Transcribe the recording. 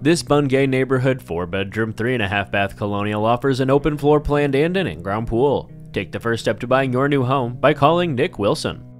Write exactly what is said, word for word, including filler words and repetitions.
This Bungay neighborhood four bedroom, three and a half bath Colonial offers an open floor plan and an in-ground pool. Take the first step to buying your new home by calling Nick Wilson.